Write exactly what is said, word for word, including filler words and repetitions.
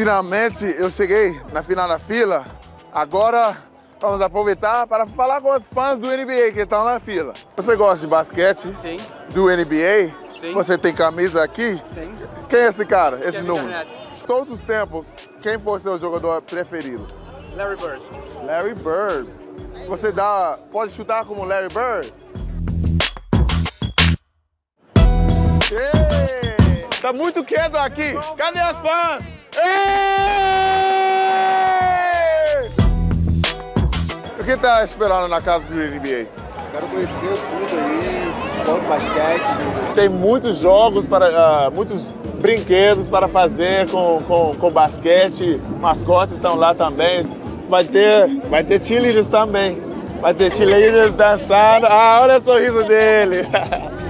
Finalmente eu cheguei na final da fila. Agora vamos aproveitar para falar com os fãs do N B A que estão na fila. Você gosta de basquete? Sim. Do N B A? Sim. Você tem camisa aqui? Sim. Quem é esse cara, esse Kevin número? Garnett. Todos os tempos, quem foi seu jogador preferido? Larry Bird. Larry Bird. Você dá, pode chutar como Larry Bird? Ei, tá muito quieto aqui. Cadê as fãs? Ei! O que tá esperando na casa do N B A? Quero conhecer tudo aí, futebol, basquete. Tem muitos jogos, para, uh, muitos brinquedos para fazer com, com, com basquete. Mascotes estão lá também. Vai ter, vai ter cheerleaders também. Vai ter cheerleaders dançando. Ah, olha o sorriso dele.